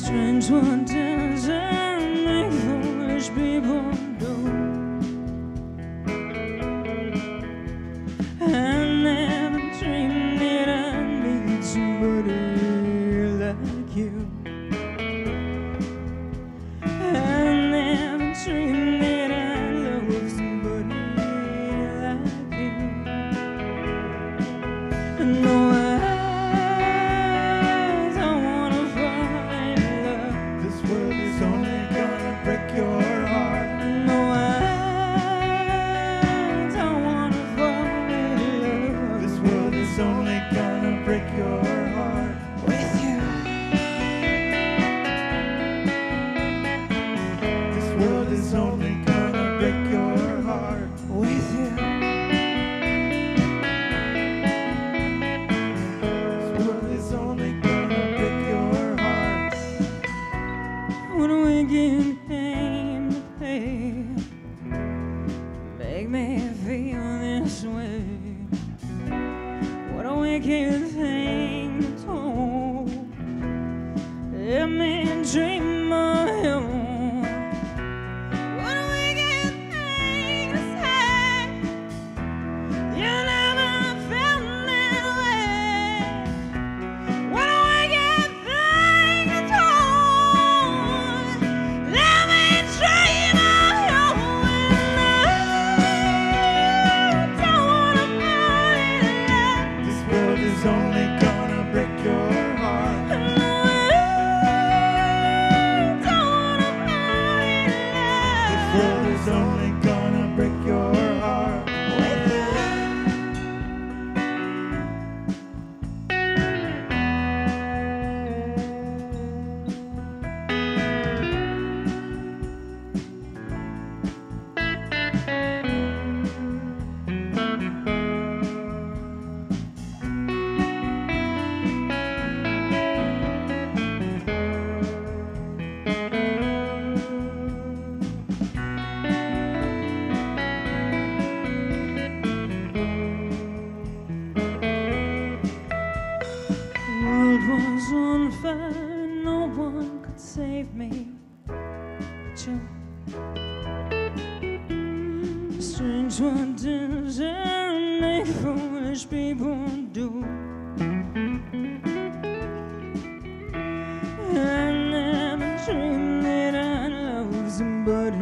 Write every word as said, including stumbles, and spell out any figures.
Strange what does and make foolish people do. I never dreamed that I'd meet somebody like you. I never dreamed that I'd love somebody like you. No, I don't wanna fall in love. This world is only gonna break your heart. No, I don't wanna fall in love. This world is only gonna break your heart. With you. This world is only gonna break your heart. With you. This world is only gonna break your heart. What a wicked game to play, make me feel this way. What a wicked thing to do, let me dream of you. What a wicked thing to say, you never felt that way. What a wicked thing to do, let me dream of you. And I don't wanna fall in love. This world is only gonna break your heart. And I don't wanna fall in love. This world is only gonna break your heart. With you. World was on fire, no one could save me but you. Strange what does and make foolish people do. I never dreamed that I'd love somebody